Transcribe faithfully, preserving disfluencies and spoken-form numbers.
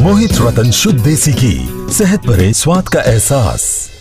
मोहित रतन शुद्ध देसी घी, सेहत भरे स्वाद का एहसास।